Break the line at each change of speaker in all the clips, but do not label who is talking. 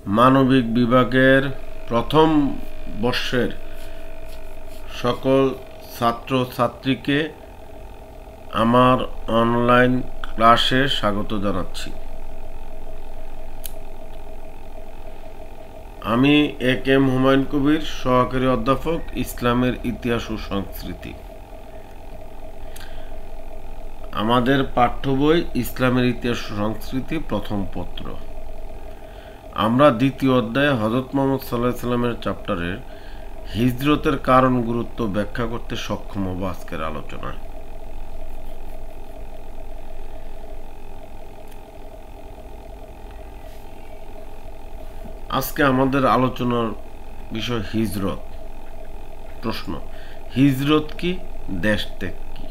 মানবিক বিভাগের প্রথম বর্ষের সকল ছাত্রছাত্রীকে আমার অনলাইন ক্লাসে স্বাগত জানাচ্ছি। আমি এ.কে.এম. হুমায়ুন কবির, সহকারী অধ্যাপক, ইসলামের ইতিহাস ও সংস্কৃতি। আমাদের পাঠ্য বই ইসলামের ইতিহাস ও সংস্কৃতি প্রথম পত্র। আমরা দ্বিতীয় অধ্যায়ে হযরত মুহাম্মদ সাল্লাল্লাহু আলাইহি সাল্লামের চ্যাপ্টারের হিজরতের কারণ গুরুত্ব ব্যাখ্যা করতে সক্ষম হব আজকের আলোচনায়। আজকে আমাদের আলোচনার বিষয় হিজরত। প্রশ্ন: হিজরত কি? দেশ ত্যাগ কি?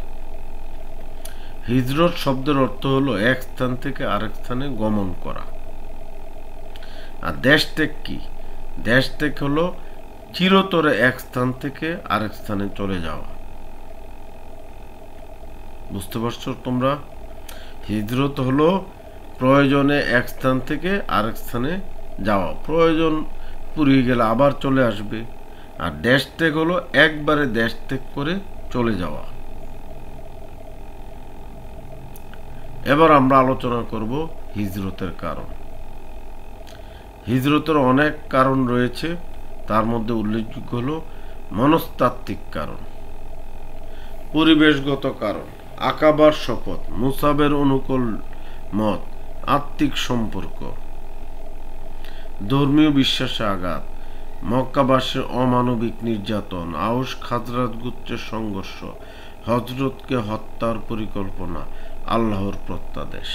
হিজরত শব্দের অর্থ হলো এক স্থান থেকে আরেক স্থানে গমন করা। আর দেশ ত্যাগ কি? দেশ ত্যাগ হলো চিরতরে এক স্থান থেকে আরেক স্থানে চলে যাওয়া। বুঝতে পারছো তোমরা? হিজরত হলো প্রয়োজনে এক স্থান থেকে আরেক স্থানে যাওয়া, প্রয়োজন পুরিয়ে গেলে আবার চলে আসবে। আর দেশ ত্যাগ হলো একবারে দেশ ত্যাগ করে চলে যাওয়া। এবার আমরা আলোচনা করব হিজরতের কারণ। হিজরতের অনেক কারণ রয়েছে, তার মধ্যে উল্লেখযোগ্য হলো মনস্তাত্ত্বিক কারণ, পরিবেশগত কারণ, আকাবার শপথ, মুসাবের অনুকূল মত, আত্মিক সম্পর্ক, ধর্মীয় বিশ্বাসে আঘাত, মক্কাবাসীর অমানবিক নির্যাতন, আউস খাজরাজ গোত্রের সংঘর্ষ, হযরতকে হত্যার পরিকল্পনা, আল্লাহর প্রত্যাদেশ।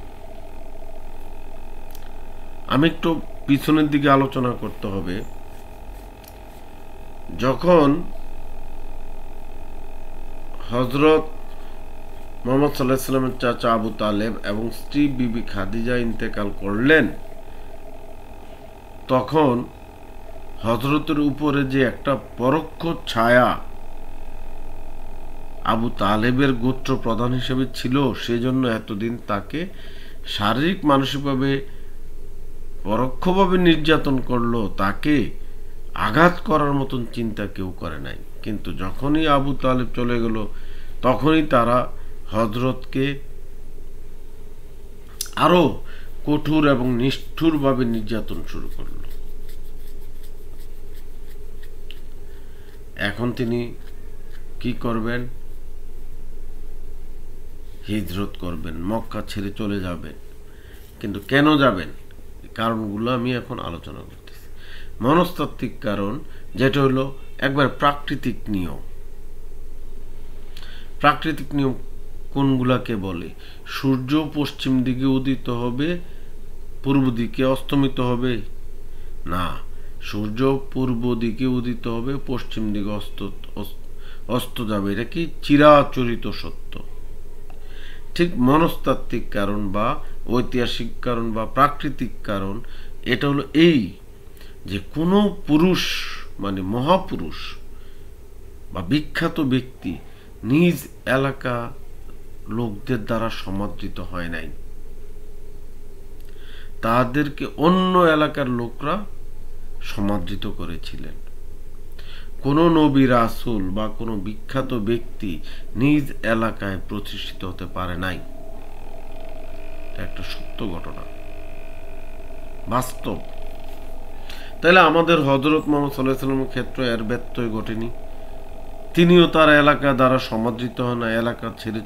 আমি একটু পিছনের দিকে আলোচনা করতে হবে। যখন হযরত মুহাম্মদ সাল্লাল্লাহু আলাইহি সাল্লামের চাচা আবু তালেব এবং স্ত্রী বিবি খাদিজা ইন্তেকাল করলেন, তখন হযরতের উপরে যে একটা পরোক্ষ ছায়া আবু তালেবের গোত্র প্রধান হিসেবে ছিল, সেজন্য এতদিন তাকে শারীরিক মানসিকভাবে পরোক্ষভাবে নির্যাতন করলো, তাকে আঘাত করার মতন চিন্তা কেউ করে নাই। কিন্তু যখনই আবু তালেব চলে গেল, তখনই তারা হযরতকে আরো কঠোর এবং নিষ্ঠুরভাবে নির্যাতন শুরু করল। এখন তিনি কি করবেন? হিজরত করবেন, মক্কা ছেড়ে চলে যাবেন। কিন্তু কেন যাবেন? কারণগুলো আমি এখন আলোচনা করতেছি। মনস্তাত্ত্বিক কারণ, যেটা হলো একবার প্রাকৃতিক নিয়ম। প্রাকৃতিক নিয়ম কোনগুলাকে বলে? সূর্য পশ্চিম দিকে উদিত হবে, পূর্ব দিকে অস্তমিত হবে না। সূর্য পূর্ব দিকে উদিত হবে, পশ্চিম দিকে অস্ত যাবে। এটা কি চিরাচরিত সত্য। ঠিক মনস্তাত্ত্বিক কারণ বা ঐতিহাসিক কারণ বা প্রাকৃতিক কারণ, এটা হলো এই যে কোনো পুরুষ, মানে মহাপুরুষ বা বিখ্যাত ব্যক্তি নিজ এলাকা লোকদের দ্বারা সমাদৃত হয় নাই, তাদেরকে অন্য এলাকার লোকরা সমাদৃত করেছিলেন। কোন নবী রাসূল বা কোনো বিখ্যাত ব্যক্তি নিজ এলাকায় প্রতিষ্ঠিত হতে পারে নাই। একটা সত্য ঘটনা, বাস্তব। তাহলে আমাদের হযরত মুহাম্মদ সাল্লাল্লাহু আলাইহি ওয়াসাল্লামের ক্ষেত্রে এর ব্যত্যয় ঘটেনি। তিনিও তার এলাকা দ্বারা সমাদৃত হন না, এলাকা ছেড়ে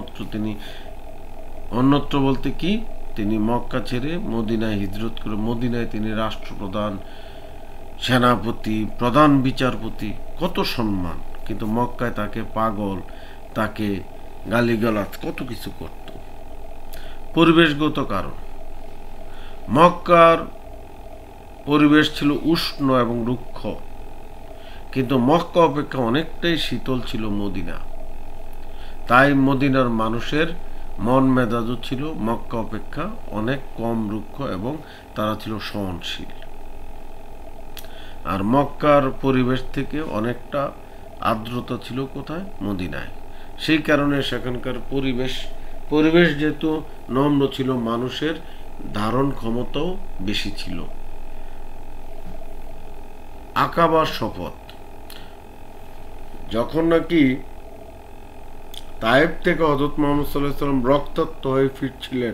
অন্যত্র বলতে কি, তিনি মক্কা ছেড়ে মদিনায় হিজরত করে, মদিনায় তিনি রাষ্ট্রপ্রধান, সেনাপতি, প্রধান বিচারপতি, কত সম্মান। কিন্তু মক্কায় তাকে পাগল, তাকে গালিগালাজ, কত কিছু করত। পরিবেশগত কারণ, মক্কার পরিবেশ ছিল উষ্ণ এবং রুক্ষ, কিন্তু মক্কা অপেক্ষা অনেকটাই শীতল ছিল মদিনা। তাই মদিনার মানুষের মন মেজাজও ছিল মক্কা অপেক্ষা অনেক কম রুক্ষ এবং তারা ছিল সহনশীল। আর মক্কার পরিবেশ থেকে অনেকটা আর্দ্রতা ছিল কোথায়? মদিনায়। সেই কারণে সেখানকার পরিবেশ যেহেতু নম্র ছিল, মানুষের ধারণ ক্ষমতাও বেশি ছিল। আকাবার শপথ। যখন নাকি তায়েব থেকে হযরত মুহাম্মদ সাল্লাল্লাহু আলাইহি ওয়াসাল্লাম রক্তাক্ত হয়ে ফিরছিলেন,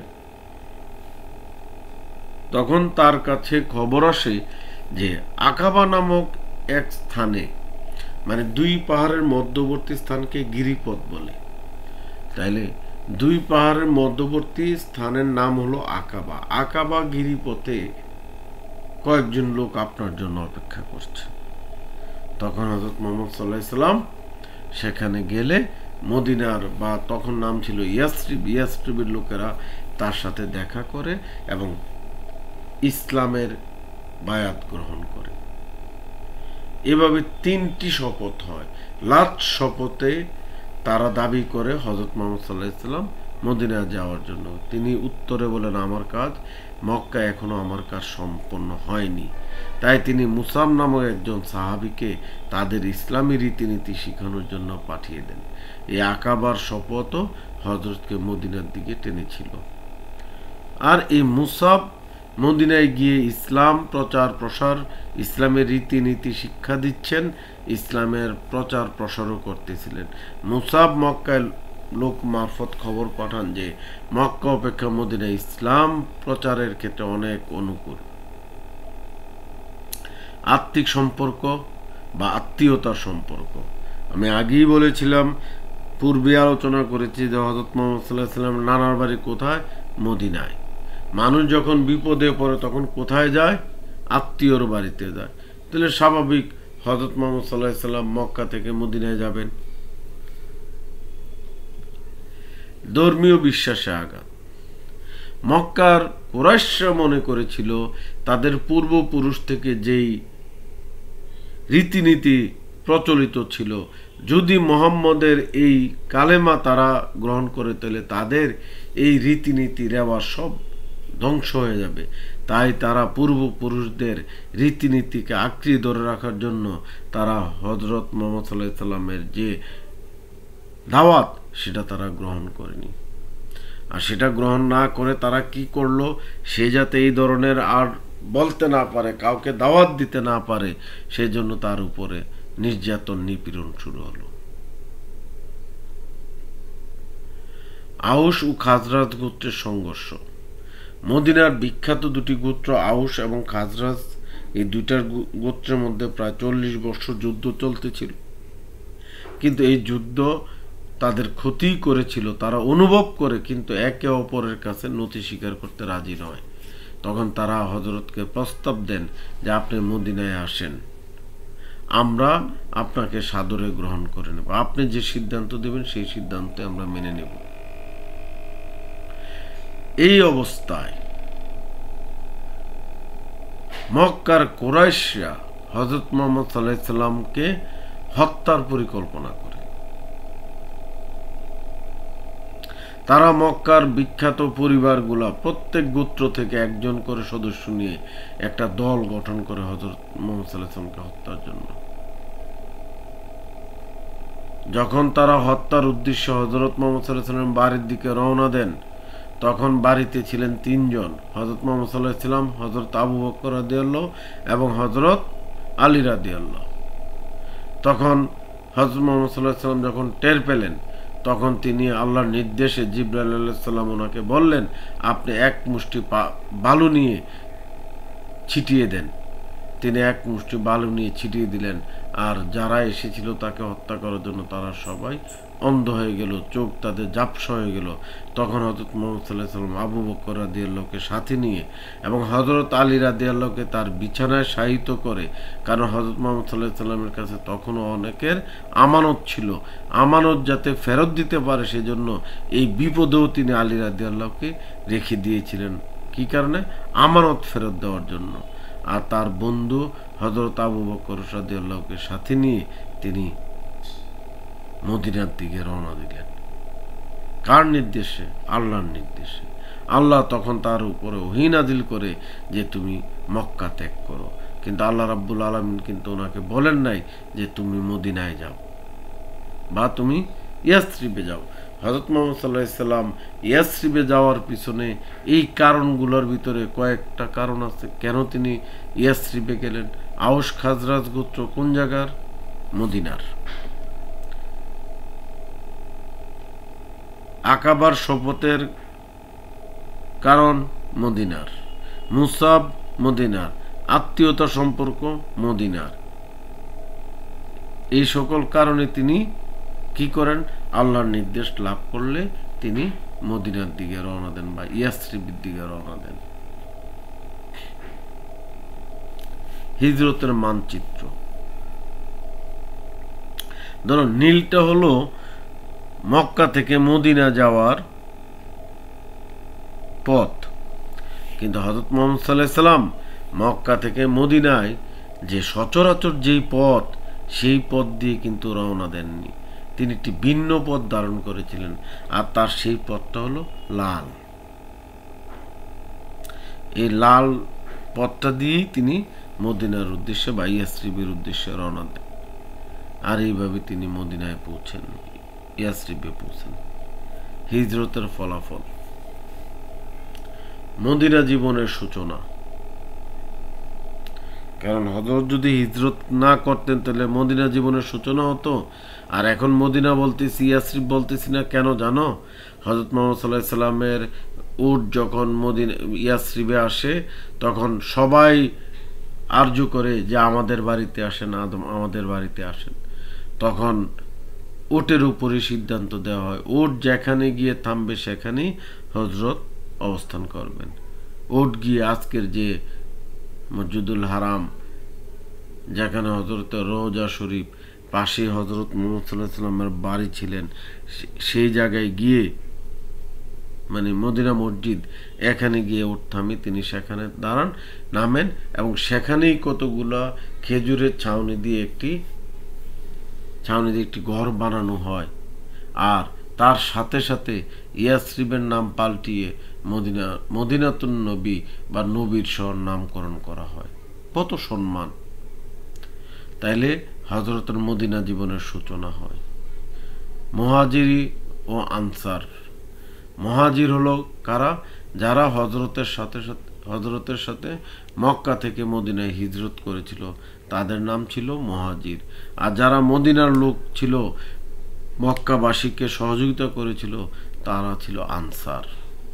তখন তার কাছে খবর আসে যে আকাবা নামক এক স্থানে, মানে দুই পাহাড়ের মধ্যবর্তী স্থানকে গিরিপথ বলে, তাইলে দুই পাহাড়ের মধ্যবর্তী স্থানের নাম হলো আকাবা। আকাবা গিরিপথে কয়েকজন লোক আপনার জন্য অপেক্ষা করছে। তখন হযরত মুহাম্মদ সাল্লাল্লাহু আলাইহি ওয়াসাল্লাম সেখানে গেলে মদিনার, বা তখন নাম ছিল ইয়াসরিবের লোকেরা তার সাথে দেখা করে এবং ইসলামের বায়াত গ্রহণ করে। এভাবে 3টি শপথ হয়। লাস্ট শপথে তারা দাবি করে হযরত মুহাম্মদ সাল্লাল্লাহু আলাইহি ওয়াসাল্লাম মদিনা যাওয়ার জন্য। তিনি উত্তরে বলেন, আমার কাজ মক্কায় এখনো আমার কাজ সম্পন্ন হয়নি। তাই তিনি মুসাব নামক একজন সাহাবীকে তাদের ইসলামী রীতিনীতি শেখানোর জন্য পাঠিয়ে দেন। এই আকাবার শপথও হযরতকে মদিনার দিকে টেনেছিল। আর এই মুসাব মদিনায় গিয়ে ইসলাম প্রচার প্রসার, ইসলামের রীতিনীতি শিক্ষা দিচ্ছেন, ইসলামের প্রচার প্রসারও করতেছিলেন। মুসাব মক্কায় লোক মারফত খবর পাঠান যে মক্কা অপেক্ষা মদিনা ইসলাম প্রচারের ক্ষেত্রে অনেক অনুকূল। আত্মিক সম্পর্ক বা আত্মীয়তার সম্পর্ক আমি আগেই বলেছিলাম, পূর্বে আলোচনা করেছি যে হযরত মুহাম্মদ সাল্লাল্লাহু আলাইহি ওয়াসাল্লাম নানার বাড়ি কোথায়? মদিনায়। মানুষ যখন বিপদে পড়ে তখন কোথায় যায়? আত্মীয়র বাড়িতে যায়। তাহলে স্বাভাবিক হযরত মুহাম্মদ সাল্লাল্লাহু আলাইহি ওয়াসাল্লাম মক্কা থেকে মদিনায় যাবেন। ধর্মীয় বিশ্বাসে আঘাত। মক্কার কুরাইশরা মনে করেছিল তাদের পূর্বপুরুষ থেকে যেই রীতিনীতি প্রচলিত ছিল, যদি মুহাম্মদের এই কালেমা তারা গ্রহণ করে তাহলে তাদের এই রীতিনীতি রেওয়াজ সব ধ্বংস হয়ে যাবে। তাই তারা পূর্বপুরুষদের রীতিনীতিকে আঁকড়ে ধরে রাখার জন্য তারা হযরত মুহাম্মদ সাল্লাল্লাহু আলাইহি ওয়াসাল্লামের যে দাওয়াত সেটা তারা গ্রহণ করেনি। আর সেটা গ্রহণ না করে তারা কি করলো? সে যাতে এই ধরনের আর বলতে না পারে, কাউকে দাওয়াত দিতে না পারে, সেই জন্য তার উপরে নির্যাতন নিপীড়ন শুরু হলো। আউস ও খাজরাজ গোত্রের সংঘর্ষ। মদিনার বিখ্যাত দুটি গোত্র আউস এবং খাজরাজ, এই দুইটার গোত্রের মধ্যে প্রায় 40 বছর যুদ্ধ চলতেছিল। কিন্তু এই যুদ্ধ তাদের ক্ষতি করেছিল, তারা অনুভব করে, কিন্তু একে অপরের কাছে নথি স্বীকার করতে রাজি নয়। তখন তারা হযরতকে প্রস্তাব দেন যে আপনি মদিনায় আসেন, আমরা আপনাকে সাদরে গ্রহণ করে নেব, আপনি যে সিদ্ধান্ত দেবেন সেই সিদ্ধান্তে আমরা মেনে নেব। এই অবস্থায় মক্কার কুরাইশরা হযরত মুহাম্মদ সাল্লাল্লাহু আলাইহি ওয়াসাল্লামকে হত্যার পরিকল্পনা করে। তারা মক্কার বিখ্যাত পরিবারগুলা প্রত্যেক গোত্র থেকে একজন করে সদস্য নিয়ে একটা দল গঠন করে হযরত মুহাম্মদ সাল্লাল্লাহু আলাইহি ওয়াসাল্লামকে হত্যার জন্য। যখন তারা হত্যার উদ্দেশ্যে হযরত মুহাম্মদ সাল্লাল্লাহু আলাইহি ওয়াসাল্লাম বাড়ির দিকে রওনা দেন, তখন বাড়িতে ছিলেন 3 জন, হযরত মুহাম্মদ সাল্লাল্লাহু আলাইহি ওয়াসাল্লাম, হযরত আবু বকর রাদিয়াল্লাহু এবং হযরত আলী রাদিয়াল্লাহু। তখন হযরত মুহাম্মদ সাল্লাল্লাহু আলাইহি ওয়াসাল্লাম যখন টের পেলেন, তখন তিনি আল্লাহর নির্দেশে জিবরাইল আলাইহিস সালাম ওনাকে বললেন, আপনি এক মুষ্টি বালু নিয়ে ছিটিয়ে দেন। তিনি এক মুষ্টি বালু নিয়ে ছিটিয়ে দিলেন, আর যারা এসেছিল তাকে হত্যা করার জন্য তারা সবাই অন্ধ হয়ে গেল, চোখ তাদের ঝাপসা হয়ে গেল। তখন হযরত মুহাম্মদ সাল্লাল্লাহু আলাইহি ওয়াসাল্লাম আবু বকর রাদিয়াল্লাহুকে সাথে নিয়ে এবং হযরত আলী রাদিয়াল্লাহুকে তার বিছানায় শায়িত করে, কারণ হযরত মুহাম্মদ সাল্লাল্লাহু আলাইহি ওয়াসাল্লামের কাছে তখনও অনেকের আমানত ছিল, আমানত যাতে ফেরত দিতে পারে সেজন্য এই বিপদেও তিনি আলী রাদিয়াল্লাহুকে রেখে দিয়েছিলেন। কি কারণে? আমানত ফেরত দেওয়ার জন্য। আর তার বন্ধু হযরত আবু বকর রাদিয়াল্লাহুকে সাথে নিয়ে তিনি মদিনার দিকে রওনা দিলেন। কার নির্দেশে? আল্লাহর নির্দেশে। আল্লাহ তখন তার উপরে ওহী নাযিল করে যে তুমি মক্কা ত্যাগ করো, কিন্তু আল্লাহ রাব্বুল আলামিন কিন্তু ওনাকে বলেন নাই যে তুমি মদিনায় যাও বা তুমি ইয়াসরিবে যাও। হযরত মুহাম্মদ সাল্লাল্লাহু আলাইহি সাল্লাম ইয়াসরিবে যাওয়ার পিছনে এই কারণগুলোর ভিতরে কয়েকটা কারণ আছে কেন তিনি ইয়াসরিবে গেলেন। আউস খাজরাজ গোত্র কোন জায়গার? মদিনার। আকাবার শপথের কারণ মদিনার। মুসাব মদিনার। আত্মীয়তা সম্পর্ক মদিনার। এই সকল কারণে তিনি কি করেন? আল্লাহর নির্দেশ লাভ করলে তিনি মদিনার দিকে রওনা দেন বা ইয়াসরিবের দিকে রওনা দেন। হিজরতের মানচিত্র ধরো, নীলটা হলো মক্কা থেকে মদিনা যাওয়ার পথ, কিন্তু হযরত মুহাম্মদ সাল্লাল্লাহু আলাইহি সাল্লাম মক্কা থেকে মদিনায় যে সচরাচর যেই পথ, সেই পথ দিয়ে কিন্তু রওনা দেননি। তিনি একটি ভিন্ন পথ ধারণ করেছিলেন, আর তার সেই পথটা হলো লাল। এই লাল পথটা দিয়েই তিনি মদিনার উদ্দেশ্যে বা ইয়াসরিবের উদ্দেশ্যে রওনা দেন, আর এইভাবে তিনি মদিনায় পৌঁছেন, ইয়াসরিবে পৌঁছেন। হিজরতের ফলাফল। মদিনা জীবনের সূচনা। কারণ হযরত যদি হিজরত না করতেন তাহলে মদিনা জীবনের সূচনা হতো। আর এখন মদিনা বলতেছি, ইয়াসরিব বলতেছি না, কেন জানো? হযরত মুহাম্মদ সাল্লাল্লাহু আলাইহি সাল্লামের উট যখন ইয়াসরিবে আসে, তখন সবাই আরজু করে যে আমাদের বাড়িতে আসেন, আমাদের বাড়িতে আসেন। তখন উটের উপরে সিদ্ধান্ত দেওয়া হয়, উট যেখানে গিয়ে থামবে সেখানেই হযরত অবস্থান করবেন। উট গিয়ে আজকের যে মসজিদুল হারাম, যেখানে হযরতের রওজা শরীফ, পাশে হযরত মুহাম্মদ সাল্লাল্লাহু আলাইহি সাল্লামের বাড়ি ছিলেন, সেই জায়গায় গিয়ে মানে মদিনা মসজিদ, এখানে গিয়ে উট থামে, তিনি সেখানে দাঁড়ান, নামেন, এবং সেখানেই কতগুলা খেজুরের ছাউনি দিয়ে একটি ঘর বানানো হয়। আর তার সাথে সাথে ইয়াসরিবের নাম পাল্টিয়ে মদিনাতুন নবী বা নবীর শহর নামকরণ করা হয়। কত সম্মান! তাইলে হযরতের মদিনা জীবনের সূচনা হয়। মুহাজিরি ও আনসার। মুহাজির হলো কারা? যারা হযরতের সাথে মক্কা থেকে মদিনায় হিজরত করেছিল, তাদের নাম ছিল মুহাজির। আর যারা মদিনার লোক ছিল, মক্কাবাসীকে সহযোগিতা করেছিল, তারা ছিল আনসার।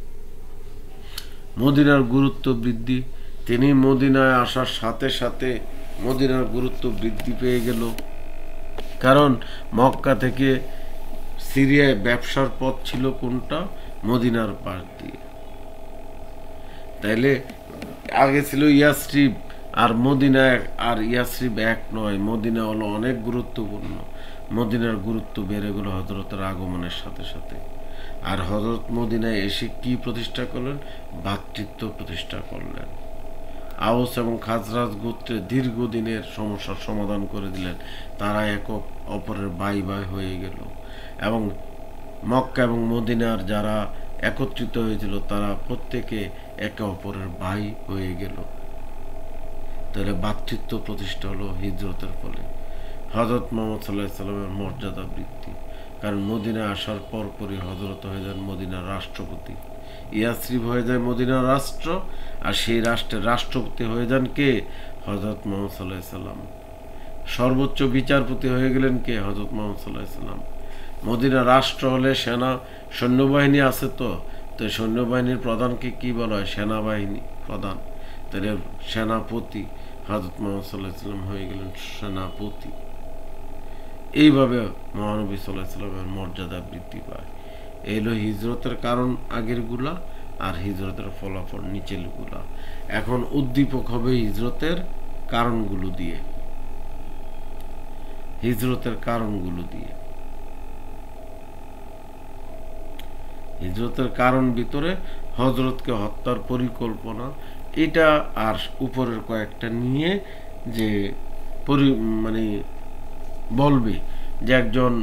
মদিনার গুরুত্ব বৃদ্ধি। তিনি মদিনায় আসার সাথে সাথে মদিনার গুরুত্ব বৃদ্ধি পেয়ে গেল। কারণ মক্কা থেকে সিরিয়ায় ব্যবসার পথ ছিল কোনটা? মদিনার পাশ দিয়ে। তাইলে আগে ছিল ইয়াসরিব আর মদিনা, আর ইয়াসরিব এক নয়। মদিনা হলো অনেক গুরুত্বপূর্ণ। মদিনার গুরুত্ব বেড়ে গেল হযরতের আগমনের সাথে সাথে। আর হযরত মদিনায় এসে কি প্রতিষ্ঠা করলেন? ভ্রাতৃত্ব প্রতিষ্ঠা করলেন। আউস এবং খাজরাজ গোত্রে দীর্ঘদিনের সমস্যার সমাধান করে দিলেন। তারা এক অপরের ভাই ভাই হয়ে গেল, এবং মক্কা এবং মদিনার যারা একত্রিত হয়েছিল, তারা প্রত্যেকে একে অপরের ভাই হয়ে গেল। তাহলে ভ্রাতৃত্ব প্রতিষ্ঠা হলো হিজরতের ফলে। হযরত মুহাম্মদ সাল্লাল্লাহু আলাইহি সাল্লামের মর্যাদা বৃদ্ধি। কারণ মদিনায় আসার পরপরই হযরত হয়ে যান মদিনার রাষ্ট্রপতি। ইয়াসরিব হয়ে যায় মদিনার রাষ্ট্র, আর সেই রাষ্ট্রের রাষ্ট্রপতি হয়ে যান কে? হযরত মুহাম্মদ সাল্লাল্লাহু আলাইহি সাল্লাম। সর্বোচ্চ বিচারপতি হয়ে গেলেন কে? হযরত মুহাম্মদ সাল্লাল্লাহু আলাইহি সাল্লাম। মদিনার রাষ্ট্র হলে সৈন্যবাহিনী আছে, তো সৈন্যবাহিনীর প্রধানকে কি বলা হয়? সেনাবাহিনী প্রধান। তাহলে সেনাপতি হযরত মুহাম্মদ সাল্লাল্লাহু আলাইহি সাল্লাম হয়ে গেলেন সেনাপতি। এইভাবে মহানবী সাল্লাল্লাহু আলাইহি সাল্লামের মর্যাদা বৃদ্ধি পায়। এই হলো হিজরতের কারণ আগের গুলা, আর হিজরতের ফলাফল নিচের গুলা। এখন উদ্দীপক হবে হিজরতের কারণগুলো দিয়ে। হিজরতের কারণ ভিতরে হযরতকে হত্যার পরিকল্পনা, এটা আর উপরের কয়েকটা নিয়ে যে মানে বলবে যে একজন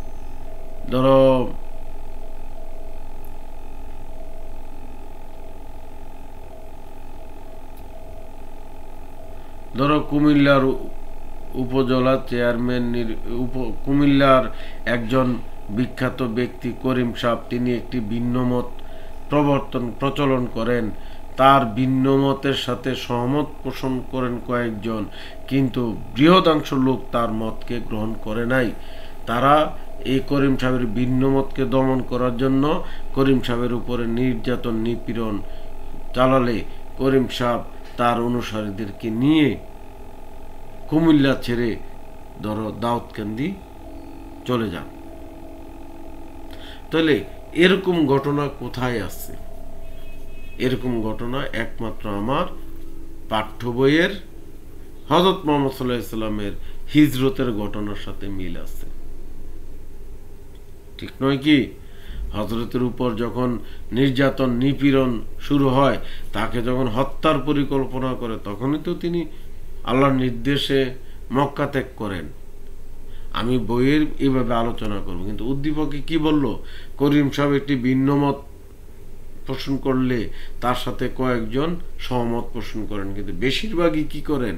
ধরো কুমিল্লার উপজেলা চেয়ারম্যান, কুমিল্লার একজন বিখ্যাত ব্যক্তি করিম সাহেব তিনি একটি ভিন্ন মত প্রচলন করেন। তার ভিন্ন মতের সাথে সহমত পোষণ করেন কয়েকজন, কিন্তু বৃহদাংশ লোক তার মতকে গ্রহণ করে নাই। তারা এই করিম সাহেবের ভিন্ন মতকে দমন করার জন্য করিম সাহেবের উপরে নির্যাতন নিপীড়ন চালালে করিম সাহেব তার অনুসারীদেরকে নিয়ে কুমিল্লা ছেড়ে দাউদকান্দি চলে যান। তাহলে এরকম ঘটনা কোথায় আছে? এরকম ঘটনা একমাত্র আমার পাঠ্য বইয়ের হযরত মুহাম্মদ সাল্লাল্লাহু আলাইহি সাল্লামের হিজরতের ঘটনার সাথে মিল আছে, ঠিক নয় কি? হযরতের উপর যখন নির্যাতন নিপীড়ন শুরু হয়, তাকে যখন হত্যার পরিকল্পনা করে, তখনই তো তিনি আল্লাহর নির্দেশে মক্কা ত্যাগ করেন। আমি বইয়ের এইভাবে আলোচনা করব, কিন্তু উদ্দীপকে কি বলল? করিম সাহেব একটি ভিন্ন মত পোষণ করলে তার সাথে কয়েকজন সহমত পোষণ করেন, কিন্তু বেশিরভাগই কি করেন?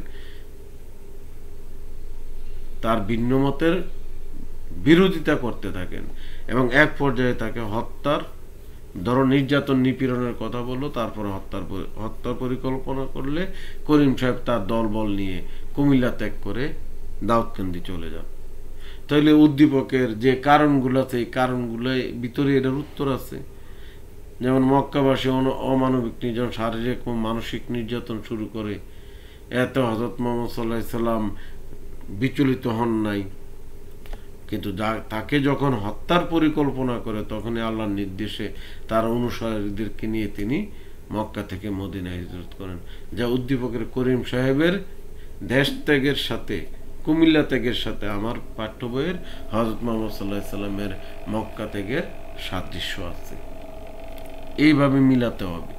তার ভিন্ন মতের বিরোধিতা করতে থাকেন এবং এক পর্যায়ে তাকে হত্যার নির্যাতন নিপীড়নের কথা বললো, তারপরে হত্যার পরিকল্পনা করলে করিম সাহেব তার দলবল নিয়ে কুমিল্লা ত্যাগ করে দাউদকান্দি চলে যান। তাহলে উদ্দীপকের যে কারণগুলো আছে, এই কারণগুলোর ভিতরে এটার উত্তর আছে। যেমন মক্কাবাসী অমানবিক নির্যাতন, শারীরিক ও মানসিক নির্যাতন শুরু করে, এত হযরত মুহাম্মদ সাল্লাল্লাহু আলাইহি সাল্লাম বিচলিত হন নাই, কিন্তু তাকে যখন হত্যার পরিকল্পনা করে, তখনই আল্লাহর নির্দেশে তার অনুসারীদেরকে নিয়ে তিনি মক্কা থেকে মদিনায় হিজরত করেন। যা উদ্দীপকের করিম সাহেবের দেশ ত্যাগের সাথে, কুমিল্লা ত্যাগের সাথে আমার পাঠ্য বইয়ের হযরত মুহাম্মদ সাল্লাল্লাহু আলাইহি সাল্লামের মক্কা ত্যাগের সাদৃশ্য আছে। এইভাবে মিলাতে হবে।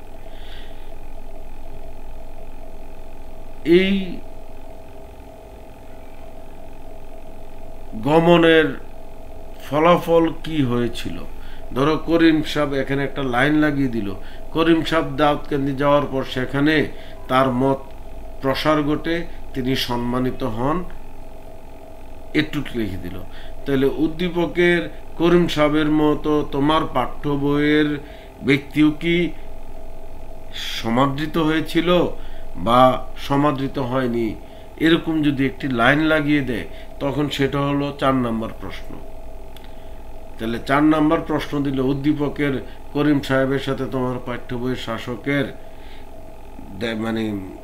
এই গমনের ফলাফল কি হয়েছিল? ধরো করিম সাহেব এখানে একটা লাইন লাগিয়ে দিল, করিম সাহেব দাউদকান্দি যাওয়ার পর সেখানে তার মত প্রসার ঘটে, তিনি সম্মানিত হন, একটু লিখে দিল। তাহলে উদ্দীপকের করিম সাহেবের মতো তোমার পাঠ্য বইয়ের ব্যক্তিও কি সমাদৃত হয়েছিল বা সমাদৃত হয়নি? এরকম যদি একটি লাইন লাগিয়ে দেয়, তখন সেটা হলো 4 নম্বর প্রশ্ন। তাহলে 4 নম্বর প্রশ্ন দিলে উদ্দীপকের করিম সাহেবের সাথে তোমার পাঠ্য বইয়ের শাসকের মানে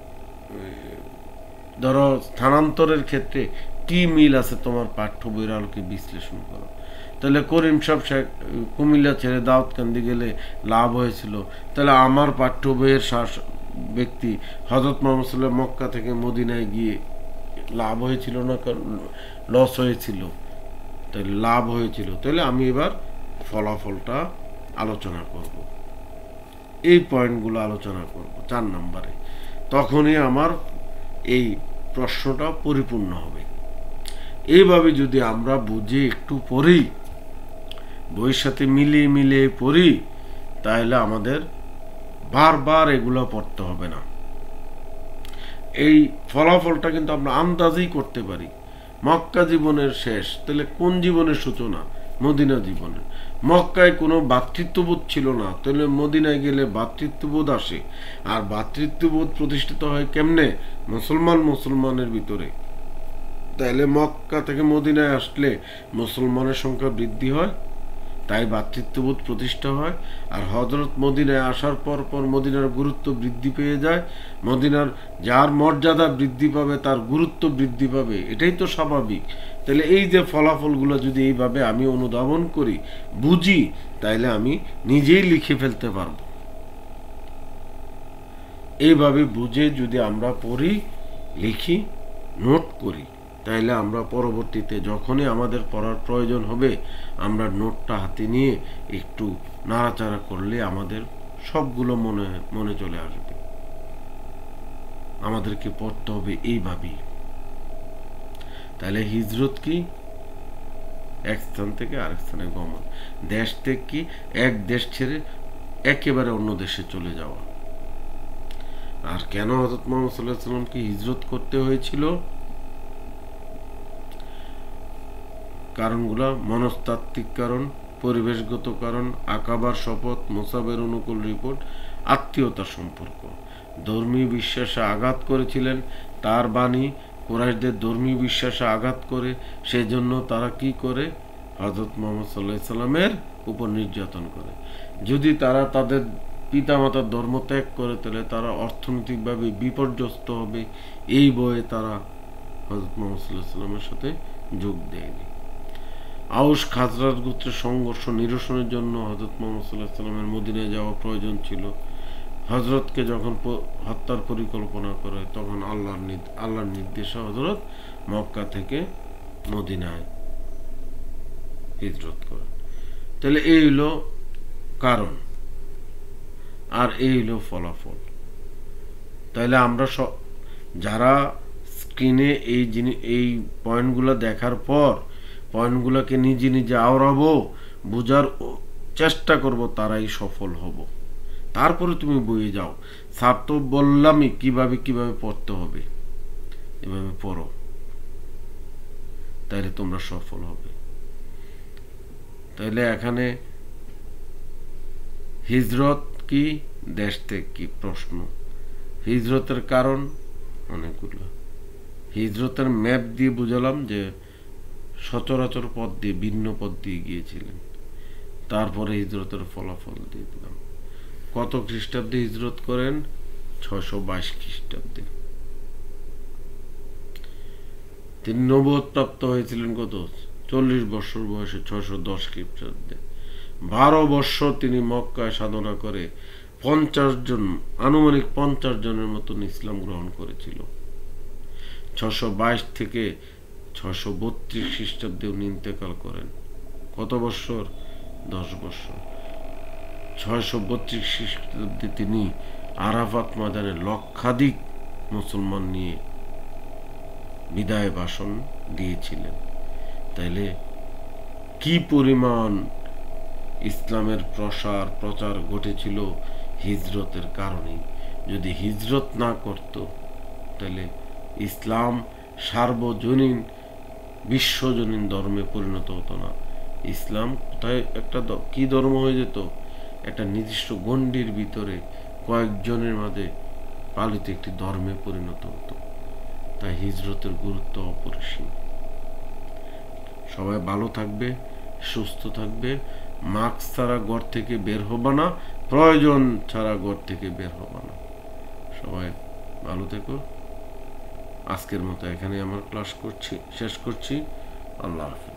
ধরো স্থানান্তরের ক্ষেত্রে কি মিল আছে তোমার পাঠ্য বইয়ের আলোকে বিশ্লেষণ করো। তাহলে করিম সাহেব কুমিল্লা ছেড়ে দাউদকান্দি গেলে লাভ হয়েছিল, তাহলে আমার পাঠ্য বইয়ের ব্যক্তি হযরত মুহাম্মদ সাল্লাল্লাহু আলাইহি মক্কা থেকে মদিনায় গিয়ে লাভ হয়েছিল না লস হয়েছিল? তাহলে লাভ হয়েছিল। তাহলে আমি এবার ফলাফলটা আলোচনা করব, এই পয়েন্টগুলো আলোচনা করব 4 নম্বরে। তখনই আমার এই প্রশ্নটা পরিপূর্ণ হবে। এইভাবে যদি আমরা বুঝে একটু পড়ি, বইয়ের সাথে মিলিয়ে মিলিয়ে পড়ি, তাহলে আমাদের বারবার এগুলো পড়তে হবে না। এই ফলাফলটা কিন্তু আমরা আন্দাজেই করতে পারি। মক্কা জীবনের শেষ, তাহলে কোন জীবনের সূচনা? মদিনা জীবনের। মক্কায় কোনো ভ্রাতৃত্ববোধ ছিল না, তাহলে মদিনায় গেলে ভ্রাতৃত্ববোধ আসে। আর ভ্রাতৃত্ববোধ প্রতিষ্ঠিত হয় কেমনে? মুসলমানের ভিতরে। তাহলে মক্কা থেকে মদিনায় আসলে মুসলমানের সংখ্যা বৃদ্ধি হয়, তাই ভ্রাতৃত্ববোধ প্রতিষ্ঠা হয়। আর হযরত মদিনায় আসার পর মদিনার গুরুত্ব বৃদ্ধি পেয়ে যায়। মদিনার যার মর্যাদা বৃদ্ধি পাবে, তার গুরুত্ব বৃদ্ধি পাবে, এটাই তো স্বাভাবিক। তাহলে এই যে ফলাফলগুলো যদি এইভাবে আমি অনুধাবন করি, বুঝি, তাইলে আমি নিজেই লিখে ফেলতে পারব। এইভাবে বুঝে যদি আমরা পড়ি, লিখি, নোট করি, তাইলে আমরা পরবর্তীতে যখনই আমাদের পড়ার প্রয়োজন হবে, আমরা নোটটা হাতে নিয়ে একটু নাড়াচাড়া করলে আমাদের সবগুলো মনে চলে আসবে। আমাদেরকে পড়তে হবে এইভাবেই। তাহলে হিজরত কি? এক স্থান থেকে আরেক স্থানে গমন। দেশ থেকে কি? এক দেশ ছেড়ে একেবারে অন্য দেশে চলে যাওয়া। আর কেন হযরত মুহাম্মদ সাল্লাল্লাহু আলাইহি ওয়াসাল্লামকে হিজরত করতে হয়েছিল? কারণগুলো মনস্তাত্ত্বিক কারণ, পরিবেশগত কারণ, আকাবার শপথ, মুসাবের অনুকূল রিপোর্ট, আত্মীয়তার সম্পর্ক। ধর্মীয় বিশ্বাসে আঘাত করেছিলেন, তার বাণী কুরাইশদের ধর্মীয় বিশ্বাসে আঘাত করে, সেজন্য তারা কি করে? হযরত মুহাম্মদ সাল্লাল্লাহু আলাইহি সাল্লামের উপর নির্যাতন করে। যদি তারা তাদের পিতামাতার ধর্ম ত্যাগ করে, তাহলে তারা অর্থনৈতিকভাবে বিপর্যস্ত হবে, এই ভয়ে তারা হযরত মুহাম্মদ সাল্লাল্লাহু আলাইহি সাল্লামের সাথে যোগ দেয়নি। আউস খাজরাজ গোত্রের সংঘর্ষ নিরসনের জন্য হযরত মুহাম্মদ সাল্লাল্লাহু আলাইহি সাল্লামের মদিনায় যাওয়া প্রয়োজন ছিল। হযরতকে যখন হত্যার পরিকল্পনা করে, তখন আল্লাহর নির্দেশে হযরত মক্কা থেকে মদিনায় হিজরত করেন। তাহলে এই হলো কারণ, আর এই হলো ফলাফল। তাহলে আমরা যারা স্ক্রিনে এই পয়েন্টগুলো দেখার পর পয়েন্টগুলোকে নিজে নিজে আওড়াবো, বোঝার চেষ্টা করব, তারাই সফল হব। তারপরে তুমি বইয়ে যাও, স্যার তো বললামই কিভাবে পড়তে হবে, এভাবে পড়ো, তাইলে তোমরা সফল হবে। তাইলে এখানে হিজরত কি, দেশ ত্যাগ কি? প্রশ্ন। হিজরতের কারণ অনেকগুলো। হিজরতের ম্যাপ দিয়ে বুঝালাম যে সচরাচর পথ দিয়ে, ভিন্ন পথ দিয়ে গিয়েছিলেন। তারপরে হিজরতের ফলাফল দিয়ে দিলাম। কত খ্রিস্টাব্দে হিজরত করেন? 622 খ্রিস্টাব্দে। তিনি নবুয়ত প্রাপ্ত হয়েছিলেন কত? 40 বছর বয়সে 610 খ্রিস্টাব্দে। 12 বছর তিনি মক্কায় সাধনা করে আনুমানিক 50 জনের মতন ইসলাম গ্রহণ করেছিল। 622 থেকে 632 খ্রিস্টাব্দে উনি ইন্তেকাল করেন। কত বছর? 10 বছর। 632 খ্রিস্টাব্দে তিনি আরাফাত ময়দানে লক্ষাধিক মুসলমান নিয়ে বিদায় ভাষণ দিয়েছিলেন। তাইলে কি পরিমাণ ইসলামের প্রচার ঘটেছিল হিজরতের কারণে। যদি হিজরত না করত, তাহলে ইসলাম সার্বজনীন বিশ্বজনীন ধর্মে পরিণত হতো না। ইসলাম কোথায় একটা কি ধর্ম হয়ে যেত? একটা নির্দিষ্ট গণ্ডির ভিতরে কয়েকজনের মাঝে পালিত একটি ধর্মে পরিণত হতো। তাই হিজরতের গুরুত্ব অপরিসীম। সবাই ভালো থাকবে, সুস্থ থাকবে, মাস্ক ছাড়া ঘর থেকে বের হবা না, প্রয়োজন ছাড়া ঘর থেকে বের হবা না। সবাই ভালো থেকো। আজকের মতো এখানে আমার ক্লাস শেষ করছি। আল্লাহ হাফেজ।